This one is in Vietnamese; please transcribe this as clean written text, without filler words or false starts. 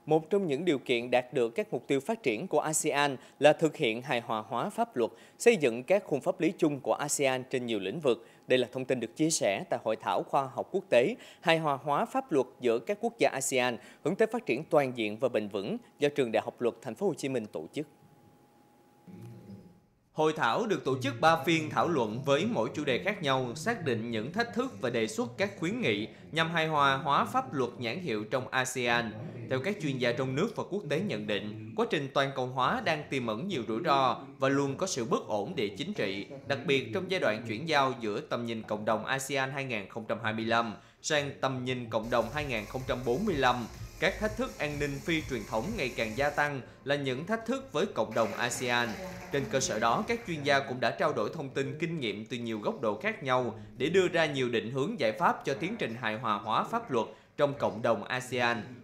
Một trong những điều kiện đạt được các mục tiêu phát triển của ASEAN là thực hiện hài hòa hóa pháp luật, xây dựng các khung pháp lý chung của ASEAN trên nhiều lĩnh vực. Đây là thông tin được chia sẻ tại Hội thảo khoa học quốc tế hài hòa hóa pháp luật giữa các quốc gia ASEAN hướng tới phát triển toàn diện và bền vững do Trường Đại học Luật Thành phố Hồ Chí Minh tổ chức. Hội thảo được tổ chức 3 phiên thảo luận với mỗi chủ đề khác nhau, xác định những thách thức và đề xuất các khuyến nghị nhằm hài hòa hóa pháp luật nhãn hiệu trong ASEAN. Theo các chuyên gia trong nước và quốc tế nhận định, quá trình toàn cầu hóa đang tiềm ẩn nhiều rủi ro và luôn có sự bất ổn địa chính trị, đặc biệt trong giai đoạn chuyển giao giữa tầm nhìn cộng đồng ASEAN 2025 sang tầm nhìn cộng đồng 2045. Các thách thức an ninh phi truyền thống ngày càng gia tăng là những thách thức với cộng đồng ASEAN. Trên cơ sở đó, các chuyên gia cũng đã trao đổi thông tin kinh nghiệm từ nhiều góc độ khác nhau để đưa ra nhiều định hướng giải pháp cho tiến trình hài hòa hóa pháp luật trong cộng đồng ASEAN.